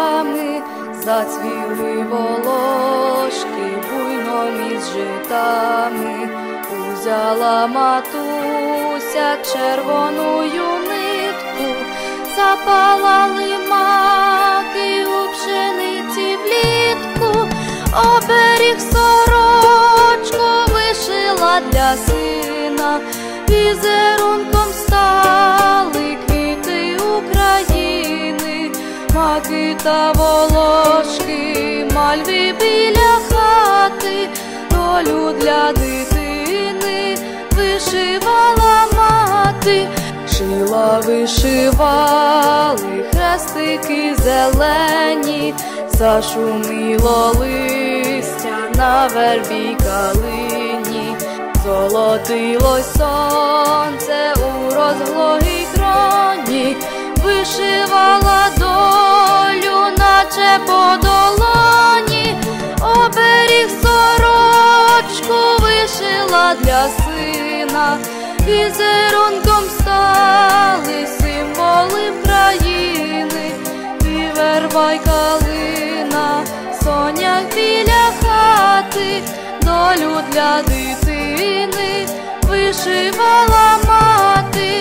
квітами, зацвіли волошки буйно між житами. Узяла матуся червоною нитку, запалали маки у пшениці влітку, оберіг сорочку вишила для сина, візерунком стали квіти України, маки та волошки, мальви біля хати, долю для дитини вишивала мати. Шила, вишивали хрестики зелені, зашуміло листя на вербі калині, золотилось сонце у розглогій кроні, вишивала долю, наче по долоні, оберіг сорочку вишила для сина, візерунком стали символи країни, і верба й калина, соняк біля хати, долю для дитини вишивала мати.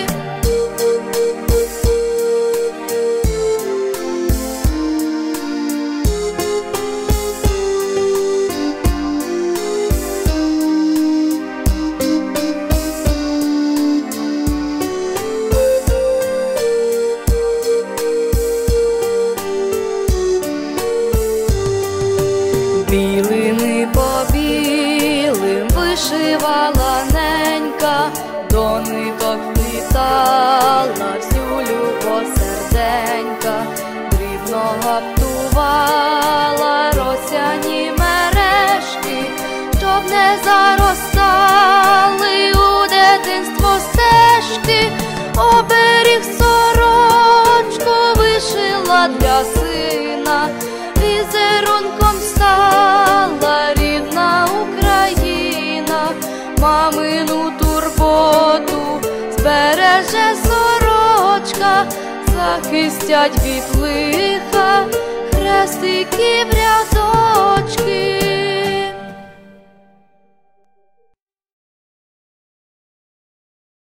Білими по білим вишивала ненька, до ниток вплітала всю любов серденька, дрібно гаптувала росяні мережки, щоб не заростали у дитинство стежки, оберіг сорочку вишила для сина, візерунком стала рідна Україна, мамину турботу збереже сорочка, захистять від лиха хрестики в ряд